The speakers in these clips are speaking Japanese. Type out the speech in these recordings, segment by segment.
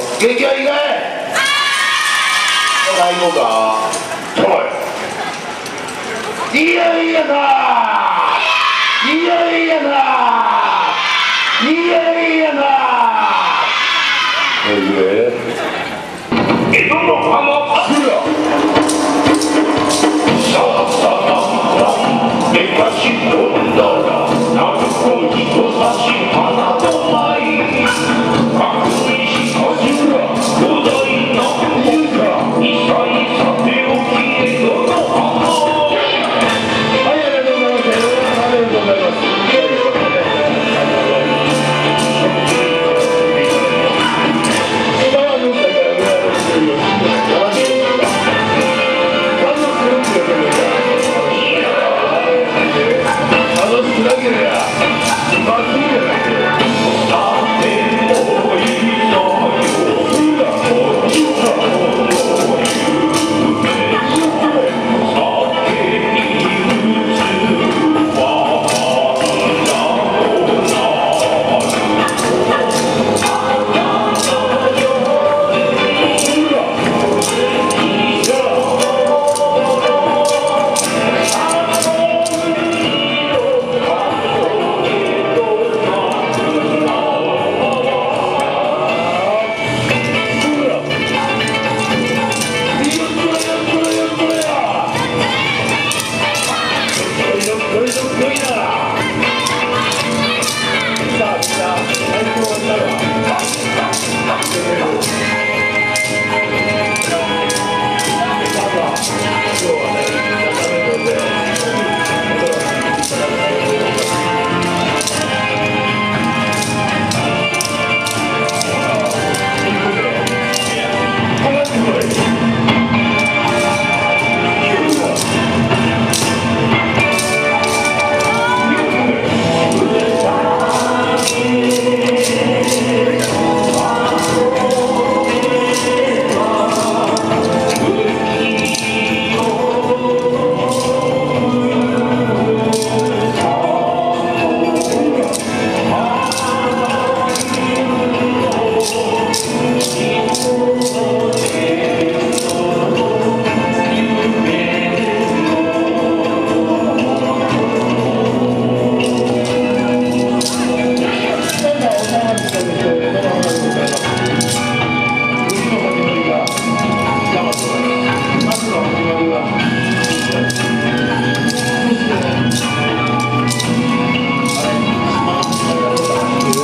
元気はいいかい？最後か。おい。いやいやだ。いやいやだ。いやいやだ。江戸の浜来るよ。さあさあ、めかし込んだら、なるほど人差し花と舞。かっこいいしかしら、巨大な海が、いさいさておき江戸の浜。はい、ありがとうございます。ありがとうございます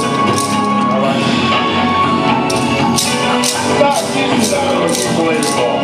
。Beautiful.